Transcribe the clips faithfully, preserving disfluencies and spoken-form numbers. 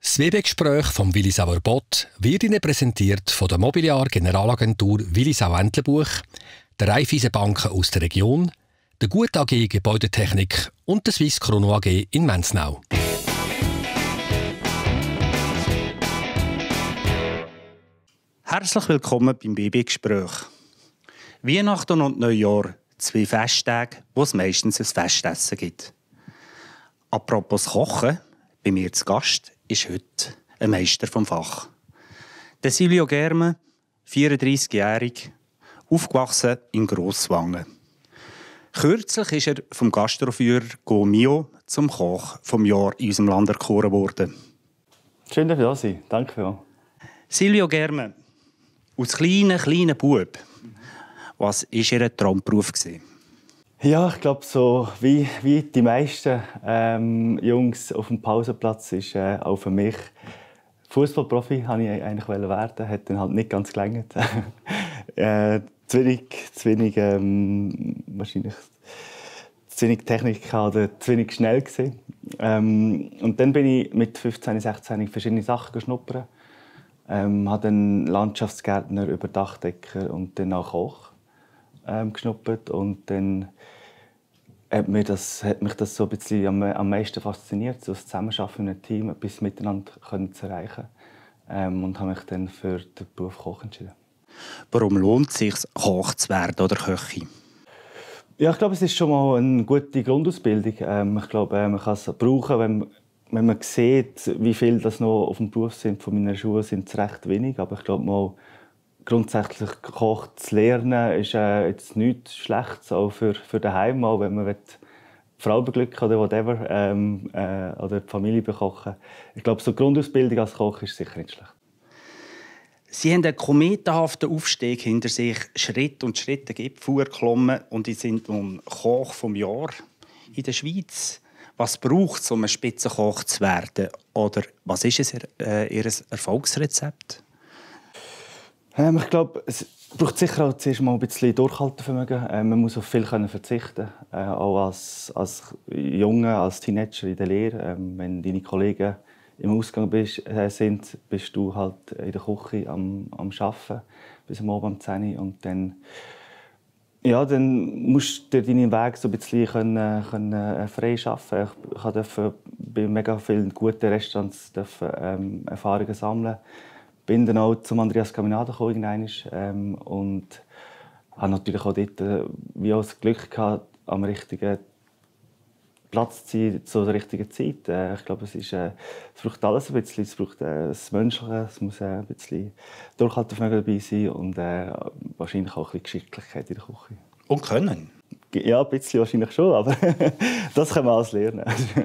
Das W B-Gespräch vom Willisauer Bott wird Ihnen präsentiert von der Mobiliar-Generalagentur Willisau-Entlebuch, der Raiffeisenbanken aus der Region, der Gut A G Gebäudetechnik und der Swiss Chrono A G in Menznau. Herzlich willkommen beim W B-Gespräch. Weihnachten und Neujahr, zwei Festtage, wo es meistens ein Festessen gibt. Apropos Kochen, bei mir zu Gast ist heute ein Meister vom Fach. Der Silvio Germe, vierunddreißigjährig, aufgewachsen in Grosswangen. Kürzlich ist er vom Gastroführer Go Mio zum Koch vom Jahr in unserem Land erkoren worden. Schön, dass ihr da seid. Danke für. Silvio Germe, als kleiner, kleiner Bub, was war Ihr Traumberuf? Ja, ich glaube, so wie, wie die meisten ähm, Jungs auf dem Pausenplatz ist äh, auch für mich Fußballprofi wollte ich eigentlich werden, hat dann halt nicht ganz gelangt. äh, zu wenig, zu wenig ähm, wahrscheinlich zu wenig Technik oder zu wenig schnell gewesen. Ähm, und dann bin ich mit fünfzehn, sechzehn verschiedene Sachen geschnuppert. Ähm, habe dann Landschaftsgärtner über Dachdecker und dann auch Koch ähm, geschnuppert. Und dann hat, mir das, hat mich das so ein bisschen am, am meisten fasziniert, so das Zusammenarbeiten in einem Team, etwas miteinander können zu erreichen. Ähm, und habe mich dann für den Beruf Koch entschieden. Warum lohnt es sich, Koch zu werden oder Köchin? Ja, ich glaube, es ist schon mal eine gute Grundausbildung. Ähm, ich glaube, man kann es brauchen, wenn, wenn man sieht, wie viel das noch auf dem Beruf sind. Von meiner Schule sind es recht wenig, aber ich glaube mal, grundsätzlich Koch zu lernen ist äh, jetzt nichts Schlechtes, auch für, für daheim, auch wenn man will, die Frau beglücken oder whatever, ähm, äh, oder die Familie bekochen. Ich glaube, so eine Grundausbildung als Koch ist sicher nicht schlecht. Sie haben einen kometenhaften Aufstieg hinter sich, Schritt und Schritt den Gipfel erklommen und Sie sind nun Koch vom Jahr in der Schweiz. Was braucht es, um ein Spitzenkoch zu werden? Oder was ist es, äh, Ihr Erfolgsrezept? Ähm, ich glaube, es braucht sicher auch zuerst mal ein bisschen Durchhaltevermögen. Ähm, man muss auf viel können verzichten, äh, auch als, als Junge, als Teenager in der Lehre. Ähm, wenn deine Kollegen im Ausgang bist, äh, sind, bist du halt in der Küche am, am Arbeiten bis am Abend um zehn Uhr. Und dann, ja, dann musst du deinen Weg so ein bisschen können, können, äh, frei arbeiten. Ich durfte bei mega vielen guten Restaurants dürfen, ähm, Erfahrungen sammeln. Ich bin dann auch zum Andreas Caminada gekommen, ähm, und habe natürlich auch dort äh, wie auch das Glück gehabt, am richtigen Platz zu sein, zur richtigen Zeit. Äh, ich glaube, es, ist, äh, es braucht alles ein bisschen. Es braucht äh, das Menschliche, es muss äh, ein bisschen Durchhaltevermögen dabei sein und äh, wahrscheinlich auch ein bisschen Geschicklichkeit in der Küche. Und können? Ja, ein bisschen wahrscheinlich schon, aber das kann man alles lernen.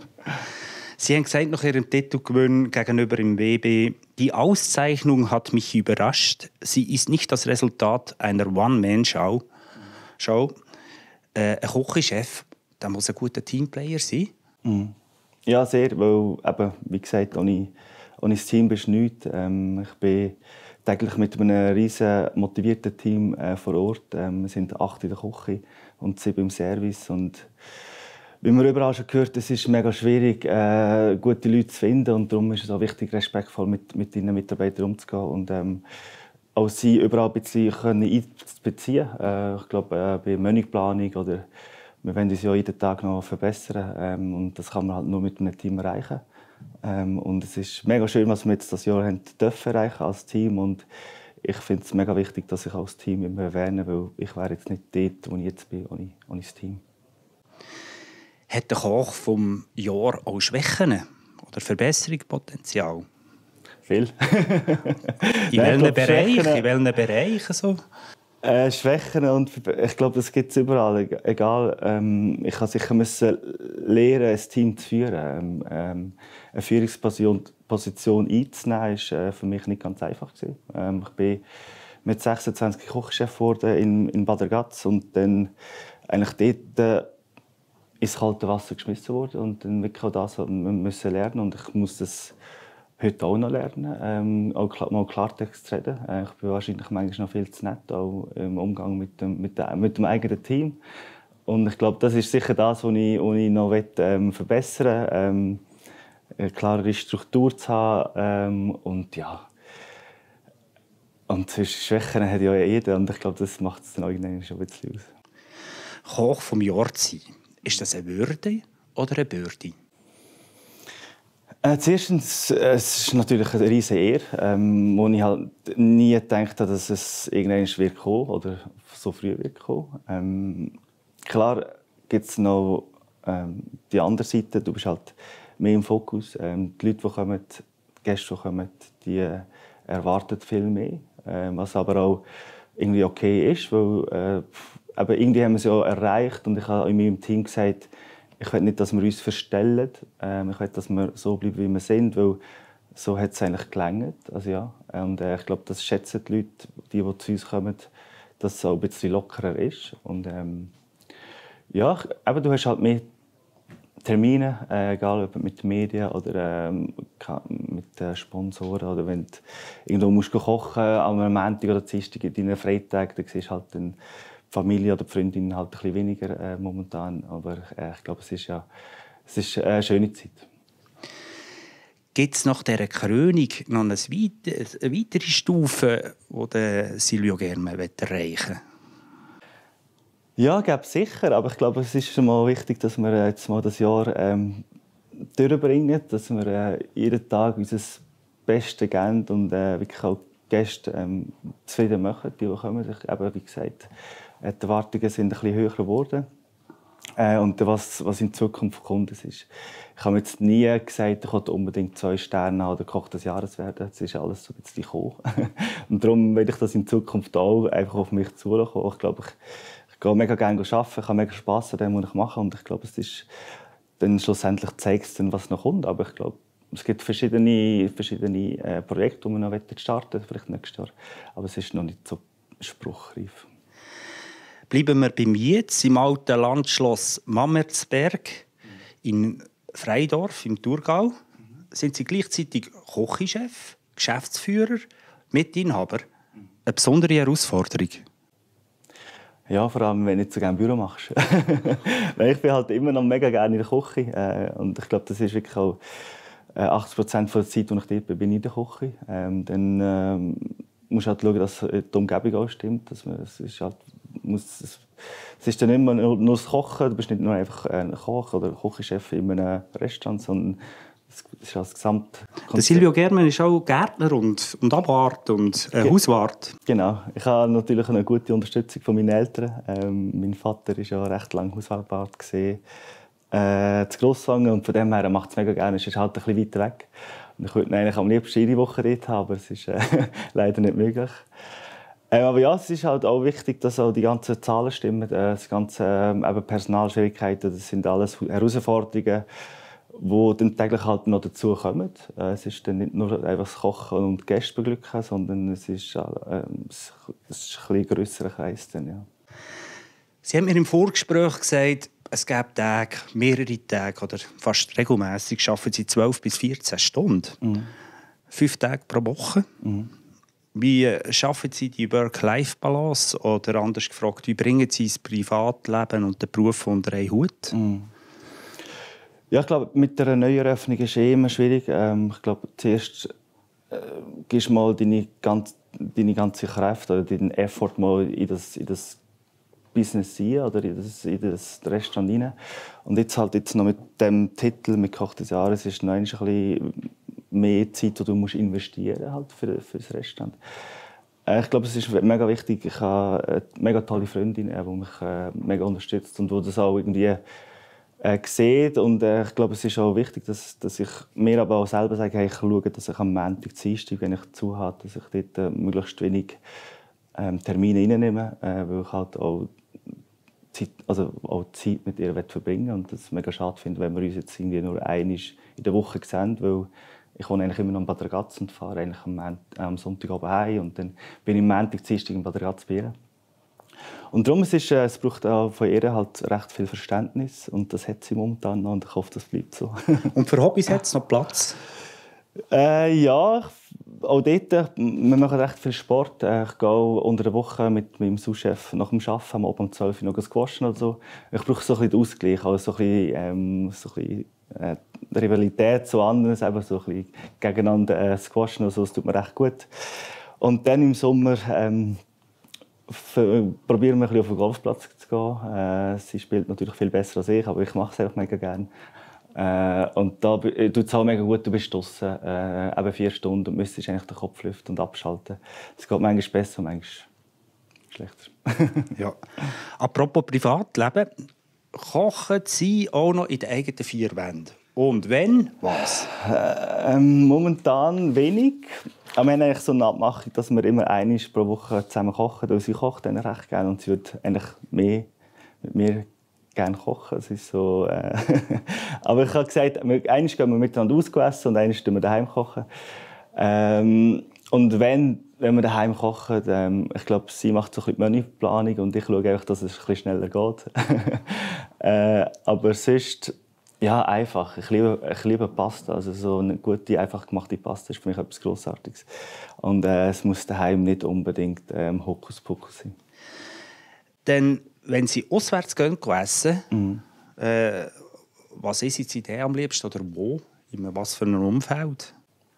Sie haben gesagt, nach Ihrem Titelgewinn gegenüber im W B, die Auszeichnung hat mich überrascht. Sie ist nicht das Resultat einer One-Man-Show. Show. Äh, ein Küchenchef, der muss ein guter Teamplayer sein. Mhm. Ja, sehr, weil, eben, wie gesagt, ohne, ohne das Team bist du nichts. Ähm, ich bin täglich mit einem riesen motivierten Team äh, vor Ort. Ähm, wir sind acht in der Küche und sieben im Service. Und wie man überall schon gehört, es ist mega schwierig, äh, gute Leute zu finden. Und darum ist es auch wichtig, respektvoll mit, mit ihren Mitarbeitern umzugehen. Und ähm, auch sie überall ein bisschen einzubeziehen. Äh, ich glaube, äh, bei Menüplanung oder wir wollen uns ja jeden Tag noch verbessern. Ähm, und das kann man halt nur mit einem Team erreichen. Ähm, und es ist mega schön, was wir jetzt das Jahr haben dürfen erreichen als Team. Und ich finde es mega wichtig, dass ich als Team immer erwähne, weil ich wäre jetzt nicht dort, wo ich jetzt bin, ohne, ohne das Team. Hat der Koch vom Jahr auch Schwächen oder Verbesserungspotenzial? Viel. in, welchen Bereich, in welchen Bereichen so? Äh, Schwächen und ich glaube, das gibt es überall. Egal, ähm, ich musste sicher müssen lernen, ein Team zu führen. Ähm, eine Führungsposition Position einzunehmen, war äh, für mich nicht ganz einfach gewesen. Ähm, ich bin mit sechsundzwanzig Kochchef geworden in, in Bad Ragaz und dann eigentlich dort äh, ins kalte Wasser geschmissen worden und dann wirklich auch das müssen lernen und ich muss das heute auch noch lernen, ähm, auch mal Klartext zu reden. Äh, ich bin wahrscheinlich manchmal noch viel zu nett, auch im Umgang mit dem, mit dem, mit dem eigenen Team. Und ich glaube, das ist sicher das, was ich, was ich noch will, ähm, verbessern will. Ähm, eine klare Struktur zu haben. Ähm, und ja, und Schwächen hat ja jeder. Und ich glaube, das macht es dann irgendwann schon ein bisschen aus. Koch vom Jahr zu sein, ist das eine Würde oder eine Bürde? Äh, zuerstens, äh, es ist natürlich eine riesige Ehre, ähm, wo ich halt nie gedacht habe, dass es irgendwann wird kommen oder so früh wird kommen. Ähm, klar gibt es noch ähm, die andere Seite. Du bist halt mehr im Fokus. Ähm, die Leute, die kommen, die Gäste, die kommen, die äh, erwarten viel mehr, äh, was aber auch irgendwie okay ist, weil äh, aber irgendwie haben wir es ja erreicht und ich habe in meinem Team gesagt, ich will nicht, dass wir uns verstellen. Ähm, ich will, dass wir so bleiben, wie wir sind, weil so hat es eigentlich gelangt. Also, ja. Und äh, ich glaube, das schätzen die Leute, die, die zu uns kommen, dass es auch ein bisschen lockerer ist. Und ähm, ja, eben, du hast halt mehr Termine, äh, egal ob mit den Medien oder ähm, mit den Sponsoren oder wenn du irgendwo musst kochen am Montag oder Dienstag in deinen Freitagen, dann siehst du halt den die Familie oder die Freundin halt ein bisschen weniger äh, momentan. Aber äh, ich glaube, es ist ja es ist eine schöne Zeit. Gibt es nach dieser Krönung noch eine weitere Stufe, die Silvio gerne erreichen will? Ja, glaube sicher. Aber ich glaube, es ist schon mal wichtig, dass wir jetzt mal das Jahr ähm, durchbringen, dass wir äh, jeden Tag unser Bestes geben und äh, wirklich auch die Gäste ähm, zufrieden machen, die, die kommen. Ich, eben, wie gesagt, die Erwartungen sind ein bisschen höher geworden. Äh, und was, was in Zukunft kommt, das ist, ich habe mir jetzt nie gesagt, ich wollte unbedingt zwei Sterne oder Koch des Jahres werden. Das ist alles so ein bisschen gekommen. Und darum will ich das in Zukunft auch einfach auf mich zulassen. Ich glaube, ich, ich gehe mega gerne arbeiten, ich habe mega Spass an dem, was ich mache. Und ich glaube, es ist dann schlussendlich zeigt es dann, was noch kommt. Aber ich glaube, es gibt verschiedene, verschiedene äh, Projekte, die wir noch starten wollen, vielleicht nächstes Jahr. Aber es ist noch nicht so spruchreif. Bleiben wir beim Jetzt, im alten Landschloss Mammertsberg in Freidorf im Thurgau. Mhm. Sind Sie gleichzeitig Küchenchef, Geschäftsführer, Mitinhaber? Eine besondere Herausforderung? Ja, vor allem, wenn du nicht so gerne Büro machst. Ich bin halt immer noch mega gerne in der Küche. Äh, und ich glaube, das ist wirklich auch äh, achtzig Prozent der Zeit, die ich dort bin, bin ich in der Küche. Ähm, dann ähm, musst du halt schauen, dass die Umgebung auch stimmt. Dass man, es, ist halt, muss, es, es ist dann nicht mehr nur, nur das Kochen. Du bist nicht nur einfach ein Koch oder Küchenchef in einem Restaurant, sondern es ist das Gesamtkonzept. Der Silvio Germann ist auch Gärtner und, und Abwart und äh, Hauswart. Genau. Ich habe natürlich eine gute Unterstützung von meinen Eltern. Ähm, mein Vater war ja recht lange Hauswart gesehen, äh, zu Grosswangen, und von dem her macht es mega gerne. Es ist halt ein bisschen weiter weg. Und ich würde eigentlich am liebsten jede Woche dort haben, aber es ist äh, leider nicht möglich. Äh, aber ja, es ist halt auch wichtig, dass auch die ganzen Zahlen stimmen. Äh, das ganze äh, eben Personalschwierigkeiten, das sind alles Herausforderungen, die dann täglich halt noch dazu kommen. Äh, es ist dann nicht nur einfach das Kochen und Gäste beglücken, sondern es ist, äh, es ist ein bisschen grösserer Kreis dann, ja. Sie haben mir im Vorgespräch gesagt, es gäbe Tage, mehrere Tage oder fast regelmässig arbeiten Sie zwölf bis vierzehn Stunden. Mhm. Fünf Tage pro Woche. Mhm. Wie schaffen Sie die Work-Life-Balance? Oder anders gefragt, wie bringen Sie das Privatleben und den Beruf unter einen Hut? Mhm. Ja, ich glaube, mit der Neueröffnung ist es eh immer schwierig. Ähm, ich glaube, zuerst äh, gibst du mal deine, ganz, deine ganze Kraft oder deinen Effort mal in das, in das Business rein oder in das, in das Restaurant rein. Und jetzt halt jetzt noch mit dem Titel mit Koch des Jahres ist noch ein bisschen mehr Zeit, die du musst investieren halt für, für das Restaurant. Äh, ich glaube, es ist mega wichtig. Ich habe eine mega tolle Freundin, die mich äh, mega unterstützt und die das auch irgendwie äh, sieht. Und äh, ich glaube, es ist auch wichtig, dass, dass ich mir aber auch selber sage, hey, ich schaue, dass ich am Montag, Dienstag, wenn ich zu habe, dass ich dort äh, möglichst wenig ähm, Termine reinnehme, äh, weil ich halt auch Zeit, also auch Zeit mit ihr verbringen will. Und das mega schade finde, wenn wir uns jetzt irgendwie nur einmal in der Woche sehen, weil ich wohne eigentlich immer noch in Bad Ragaz und fahre eigentlich am, Mont- äh, am Sonntagabend heim und dann bin ich am Montag, Dienstag in Bad Ragaz bei ihr. Und darum es ist, äh, es braucht auch von ihr halt recht viel Verständnis und das hat sie momentan noch und ich hoffe, das bleibt so. Und für Hobbys hat es noch Platz? Äh, ja, auch dort, wir machen recht viel Sport. Ich gehe unter der Woche mit meinem Sous-Chef nach dem Arbeiten, am Abend um zwölf Uhr noch squashen oder so. Ich brauche so ein bisschen den Ausgleich, also so ein bisschen, ähm, so ein bisschen äh, die Rivalität zu anderen, eben so ein bisschen gegeneinander äh, squashen, also das tut mir recht gut. Und dann im Sommer ähm, probieren wir ein bisschen auf den Golfplatz zu gehen. Äh, sie spielt natürlich viel besser als ich, aber ich mache es einfach mega gerne. Äh, und da tut es auch mega gut, du bist draussen, äh, eben vier Stunden und müsstest eigentlich den Kopf lüften und abschalten. Es geht manchmal besser, manchmal schlechter. Ja. Apropos Privatleben, kochen Sie auch noch in den eigenen vier Wänden? Und wenn, was? Äh, ähm, momentan wenig. Aber wir haben eigentlich so eine Abmachung, dass wir immer einmal pro Woche zusammen kochen. Weil sie kocht dann recht gerne und sie würde eigentlich mehr mit mir gerne kochen. Es ist so, äh aber ich habe gesagt, einmal gehen wir miteinander ausgegessen und einmal kochen wir daheim kochen. Ähm, und wenn, wenn wir daheim kochen, ähm, ich glaube, sie macht so ein bisschen die Menüplanung und ich schaue einfach, dass es ein bisschen schneller geht. äh, aber sonst ja, einfach. Ich liebe, ich liebe Pasta. Also so eine gute, einfach gemachte Pasta ist für mich etwas Grossartiges. Und äh, es muss daheim nicht unbedingt ähm, Hokuspokus sein. Denn wenn Sie auswärts gehen, essen, Mhm. äh, was ist Ihre Idee am liebsten oder wo? In was für einem Umfeld?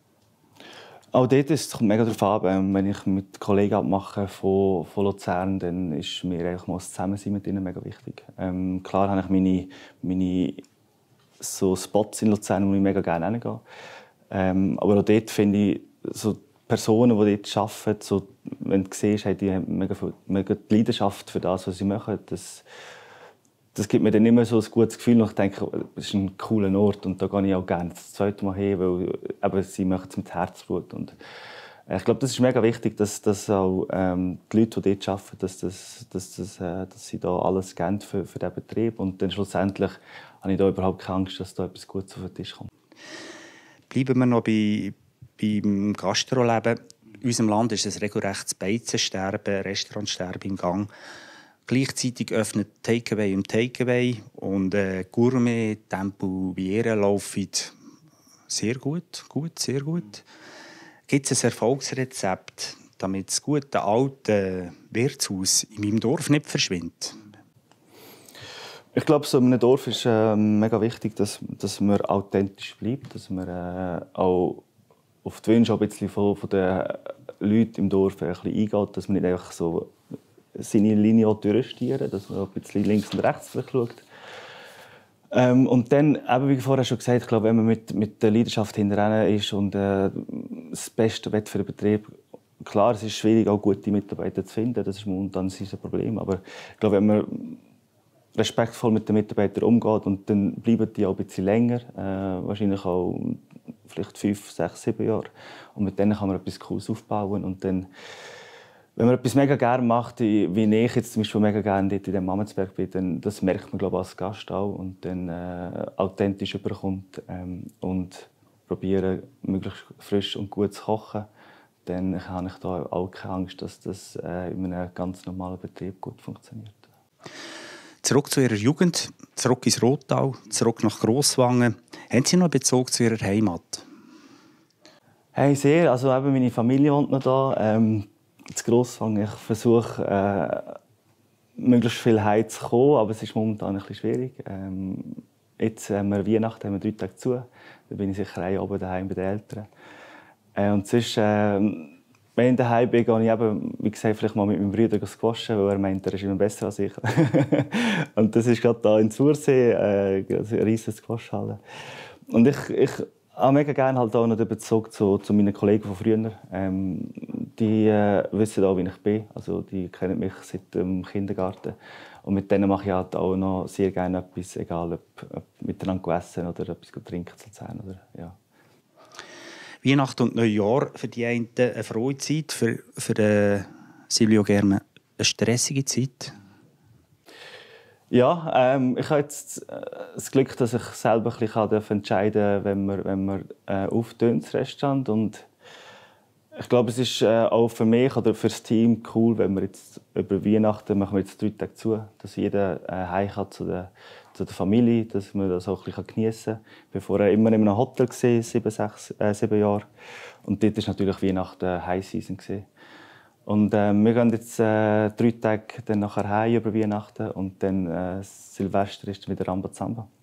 Auch dort ist es mega darauf an, wenn ich mit Kollegen abmache von, von Luzern, dann ist mir eigentlich mal das Zusammensein mit ihnen mega wichtig. Ähm, klar habe ich meine, meine so Spots in Luzern, wo ich mega gerne hingehe. Ähm, aber auch dort finde ich, so Personen, die dort arbeiten, so, wenn du siehst, hey, die haben mega, mega die Leidenschaft für das, was sie machen. Das, das gibt mir dann immer so ein gutes Gefühl. Und ich denke, das ist ein cooler Ort und da gehe ich auch gerne das zweite Mal hin, weil eben, sie machen es mit Herzblut. Und ich glaube, das ist mega wichtig, dass, dass auch ähm, die Leute, die dort arbeiten, dass, das, dass, das, äh, dass sie da alles geben für, für diesen Betrieb. Und dann schlussendlich habe ich da überhaupt keine Angst, dass da etwas Gutes auf den Tisch kommt. Bleiben wir noch bei, beim Gastroleben. In unserem Land ist ein regelrechtes Beizensterben, Restaurantsterben im Gang. Gleichzeitig öffnet Takeaway und Takeaway und äh, Gourmet, Tempo wie Ehre laufen sehr gut, gut, sehr gut. Gibt es ein Erfolgsrezept, damit das gute alte Wirtshaus in meinem Dorf nicht verschwindet? Ich glaube, so in einem Dorf ist äh, mega wichtig, dass, dass man authentisch bleibt, dass man äh, auch auf die Wünsche ein bisschen von, von den Leuten im Dorf ein bisschen eingeht, dass man nicht einfach so seine Linie durchstieren, dass man ein bisschen links und rechts vielleicht schaut. Ähm, und dann, eben wie vorher schon gesagt, ich glaube, wenn man mit, mit der Leidenschaft hinterher ist und äh, das Beste will für den Betrieb, klar, es ist schwierig, auch gute Mitarbeiter zu finden, das ist momentan ein Problem, aber ich glaube, wenn man respektvoll mit den Mitarbeitern umgeht und dann bleiben die auch ein bisschen länger, äh, wahrscheinlich auch vielleicht fünf, sechs, sieben Jahre. Und mit denen kann man etwas Cooles aufbauen. Und dann, wenn man etwas mega gerne macht, wie ich jetzt zum Beispiel mega gerne dort in dem Mammelsberg bin, dann das merkt man, glaube ich, als Gast auch und dann äh, authentisch überkommt ähm, und probieren, möglichst frisch und gut zu kochen, dann habe ich da auch keine Angst, dass das äh, in einem ganz normalen Betrieb gut funktioniert. Zurück zu Ihrer Jugend, zurück ins Rottal, zurück nach Grosswangen. Haben Sie noch einen Bezug zu Ihrer Heimat? Hey, sehr. Also eben meine Familie wohnt noch da. Ähm, zu Grosswangen. Ich versuche, äh, möglichst viel heim zu kommen, aber es ist momentan ein bisschen schwierig. Ähm, jetzt haben wir Weihnachten, haben wir drei Tage zu. Da bin ich sicher ein oben daheim bei den Eltern. Äh, und sonst, äh, wenn ich daheim bin, gehe ich eben, wie gesagt, vielleicht mal mit meinem Bruder squashen, weil er meint, er ist immer besser als ich. Und das ist gerade hier in Zursee, äh, eine riesige Squashhalle. Und ich, ich habe mega gerne halt auch noch den Bezug zu, zu meinen Kollegen von früher. Ähm, die äh, wissen auch, wie ich bin. Also, die kennen mich seit dem Kindergarten. Und mit denen mache ich halt auch noch sehr gerne etwas, egal ob, ob miteinander essen oder etwas trinken zu sein. Oder, ja. Weihnachten und Neujahr für die einen eine frohe Zeit, für, für äh, Silvio Germe eine stressige Zeit. Ja, ähm, ich habe jetzt äh, das Glück, dass ich selber ein bisschen entscheiden kann, wenn wir, wenn wir äh, auftönt, das Restaurant. Und ich glaube, es ist äh, auch für mich oder für das Team cool, wenn wir jetzt über Weihnachten machen wir jetzt drei Tage zu, dass jeder äh, heim kann zu der, zu der Familie, dass man das auch ein bisschen geniessen kann. Ich war vorher immer in einem Hotel, gewesen, sieben, sechs, äh, sieben Jahre. Und dort war natürlich Weihnachten High Season. Gewesen. Und äh, wir gehen jetzt äh, drei Tage dann nachher heim über Weihnachten und dann äh, Silvester ist dann wieder Rambazamba.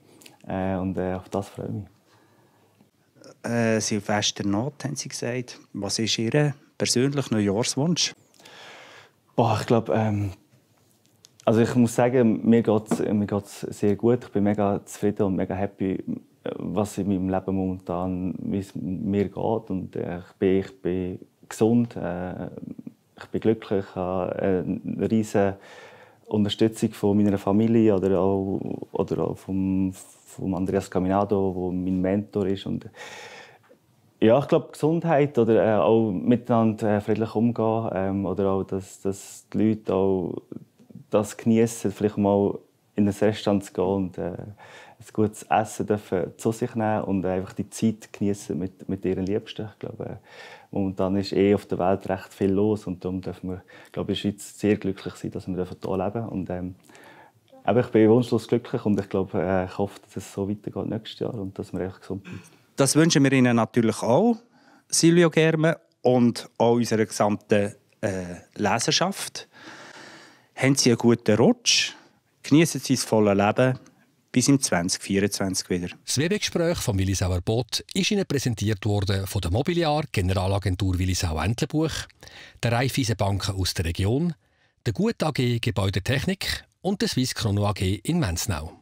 Äh, und äh, auf das freue ich mich. Äh, Silvesternacht, haben Sie gesagt. Was ist Ihr persönlicher Neujahrswunsch? Boah, ich glaube, ähm, also ich muss sagen, mir geht es mir geht's sehr gut. Ich bin mega zufrieden und mega happy, was in meinem Leben momentan, wie es mir geht. Und äh, ich, bin, ich bin gesund, äh, ich bin glücklich, ich habe eine riesige Unterstützung von meiner Familie oder auch, oder auch vom, vom Andreas Caminado, der mein Mentor ist. Und ja, ich glaube, Gesundheit oder äh, auch miteinander äh, friedlich umgehen ähm, oder auch, dass, dass die Leute auch das genießen, vielleicht mal in ein Restaurant zu gehen und äh, ein gutes Essen dürfen zu sich nehmen und einfach die Zeit genießen mit, mit ihren Liebsten. Ich glaube, äh, momentan ist eh auf der Welt recht viel los und darum dürfen wir, glaube ich, in der Schweiz sehr glücklich sein, dass wir hier leben dürfen. Und, ähm, aber ich bin wunschlos glücklich und ich glaube, äh, ich hoffe, dass es so weitergeht nächstes Jahr und dass wir einfach gesund bleiben. Das wünschen wir Ihnen natürlich auch, Silvio Germe, und auch unserer gesamten äh, Leserschaft. Haben Sie einen guten Rutsch, genießen Sie das volle Leben. Bis im zwanzig vierundzwanzig wieder. Das Werbegespräch von Willisauer Boot ist Ihnen präsentiert worden von der Mobiliar Generalagentur Willisau Entlebuch, der Raiffeisenbanken aus der Region, der Gut A G Gebäudetechnik und der Swiss Chrono A G in Mensnau.